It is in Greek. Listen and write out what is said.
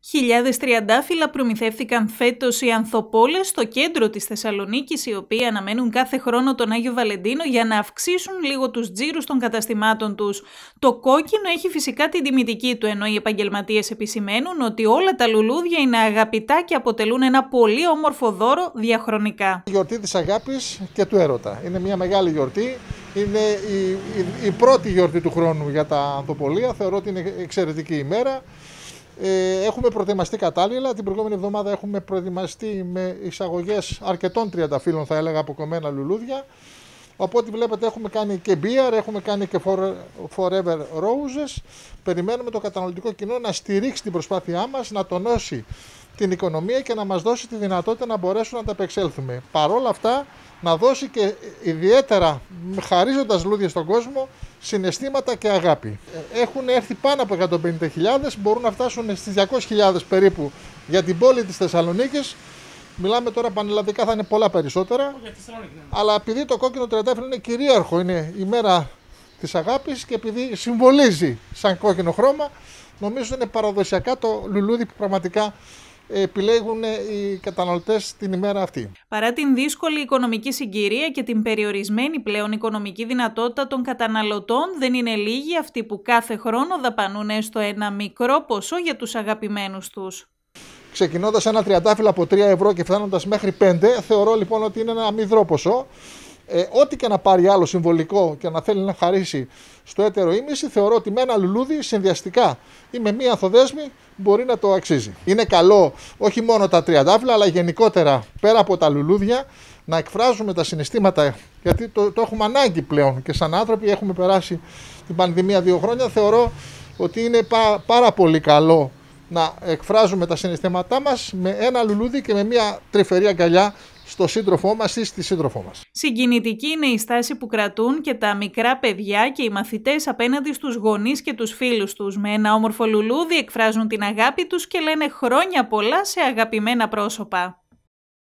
Χιλιάδες τριαντάφυλλα προμηθεύθηκαν φέτος οι ανθοπόλες στο κέντρο της Θεσσαλονίκης, οι οποίοι αναμένουν κάθε χρόνο τον Άγιο Βαλεντίνο για να αυξήσουν λίγο τους τζίρους των καταστημάτων τους. Το κόκκινο έχει φυσικά την τιμητική του, ενώ οι επαγγελματίες επισημαίνουν ότι όλα τα λουλούδια είναι αγαπητά και αποτελούν ένα πολύ όμορφο δώρο διαχρονικά. Η γιορτή της αγάπης και του έρωτα. Είναι μια μεγάλη γιορτή. Είναι η πρώτη γιορτή του χρόνου για τα ανθοπολία. Θεωρώ ότι είναι εξαιρετική ημέρα. Έχουμε προετοιμαστεί κατάλληλα. Την προηγούμενη εβδομάδα έχουμε προετοιμαστεί με εισαγωγές αρκετών τριανταφύλλων, θα έλεγα, αποκομμένα λουλούδια. Από ό,τι βλέπετε έχουμε κάνει και beer, έχουμε κάνει και forever roses. Περιμένουμε το καταναλωτικό κοινό να στηρίξει την προσπάθειά μας, να τονώσει την οικονομία και να μας δώσει τη δυνατότητα να μπορέσουμε να τα απεξέλθουμε. Παρόλα αυτά, να δώσει και ιδιαίτερα, χαρίζοντας λουλούδια στον κόσμο, συναισθήματα και αγάπη. Έχουν έρθει πάνω από 150.000, μπορούν να φτάσουν στις 200.000 περίπου για την πόλη της Θεσσαλονίκης. Μιλάμε τώρα πανελλαδικά, θα είναι πολλά περισσότερα. Αλλά επειδή το κόκκινο τριαντάφυλλο είναι κυρίαρχο, είναι η μέρα της αγάπης και επειδή συμβολίζει σαν κόκκινο χρώμα, νομίζω είναι παραδοσιακά το λουλούδι που πραγματικά επιλέγουν οι καταναλωτές την ημέρα αυτή. Παρά την δύσκολη οικονομική συγκυρία και την περιορισμένη πλέον οικονομική δυνατότητα των καταναλωτών, δεν είναι λίγοι αυτοί που κάθε χρόνο δαπανούν έστω ένα μικρό ποσό για τους αγαπημένους τους. Ξεκινώντας ένα τριαντάφυλλο από 3 ευρώ και φτάνοντας μέχρι 5, θεωρώ λοιπόν ότι είναι ένα αμυδρό ποσό. Ό,τι και να πάρει άλλο συμβολικό και να θέλει να χαρίσει στο έτερο ήμιση, θεωρώ ότι με ένα λουλούδι συνδυαστικά ή με μία ανθοδέσμη μπορεί να το αξίζει. Είναι καλό όχι μόνο τα τριαντάφυλλα, αλλά γενικότερα πέρα από τα λουλούδια να εκφράζουμε τα συναισθήματα, γιατί το έχουμε ανάγκη πλέον και σαν άνθρωποι έχουμε περάσει την πανδημία 2 χρόνια. Θεωρώ ότι είναι πάρα πολύ καλό να εκφράζουμε τα συναισθήματά μας με ένα λουλούδι και με μια τρυφερή αγκαλιά στο σύντροφό μας ή στη σύντροφό μας. Συγκινητική είναι η στάση που κρατούν και τα μικρά παιδιά και οι μαθητές απέναντι στους γονείς και τους φίλους τους. Με ένα όμορφο λουλούδι εκφράζουν την αγάπη τους και λένε χρόνια πολλά σε αγαπημένα πρόσωπα.